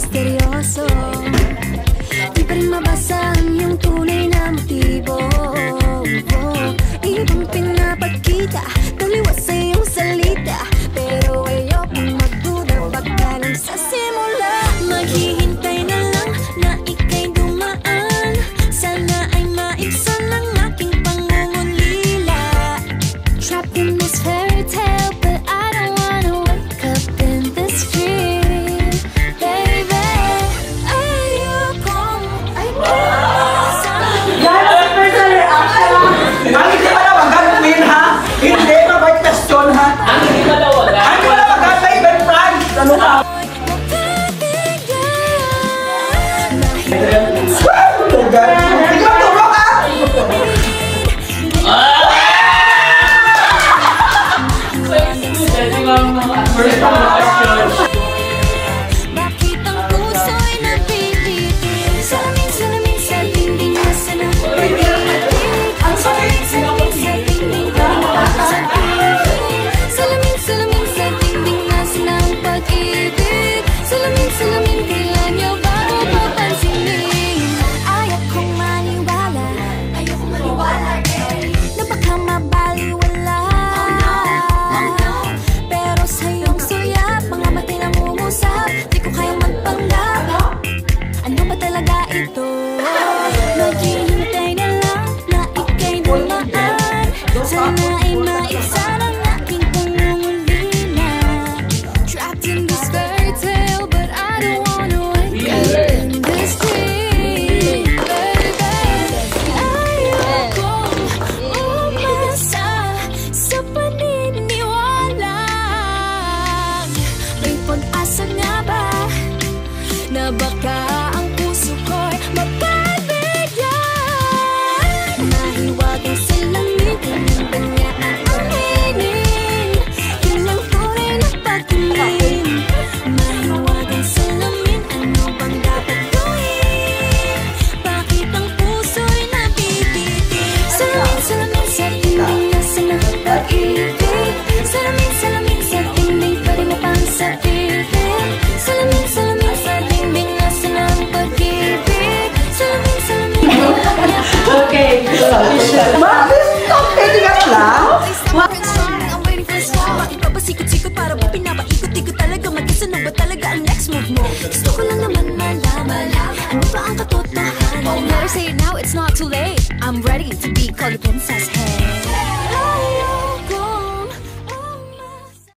misteryoso. Di pa rin mabasa ang iyong tunay na motibo. Ibang pinapagkita, taliwas sa iyong salita, pero ayokong magduda, baka lang sa simula. Maghihintay na lang na ika'y dumaan, sana ay maibsan ang aking pangungulila. Trapped in this fairy tale, but I don't wanna wake up in this dream. Baby, ayokong Ang hindi malawagan, Queen, ha? Hindi, mabait question, ha? Ang hindi malawagan? Ang hindi malawagan, my best friend! Ano ka? Hindi mo tulog, ha? First question. Bakit ang puso'y napipitin? Salamin sa dingding na sa napipitin. Ang salamin sa dingding na sa pag-ibig. Salamin sa dingding na sa ng pag-ibig. Salamin, kailan niyo bago papansinin? Ayaw kong maniwala, na baka mabaliwala. Pero sa iyong suyap, mga batay na mungusap, di ko kayang magpanggap. Ano ba talaga ito? Maghihintay na lang na ika'y dumaan, sana ay maibsan ang aking pangungulila. Trapped in this fairy tale, but I don't wanna wake up in this dream. Baby, ayokong umasa sa paniniwala. May pag-asa nga ba na baka ang puso ko'y mapabigyan? Mahiwagang salamin, ganyan ba niya ang aminin? Yun ang tunay na pagtingin. Mahiwagang salamin, ano bang dapat gawin? Bakit ang puso'y nabibitin? Salamin sa dingding na sa ng pag-ibig. Salamin sa dingding, pwede mo pang sabihin. Salamin sa dingding na sa ng pag-ibig. Salamin Okay. Bakit? Stop taking us lang? I'm waiting for a star. Bakit pa ba sikot-sikot para mo pinapaikot-ikot talaga? Mag-isa na ba talaga ang next move mo? Gusto ko lang naman malaman, ano ba ang katotohanan? Better say it now, it's not too late. I'm ready to be called a princess. Hey.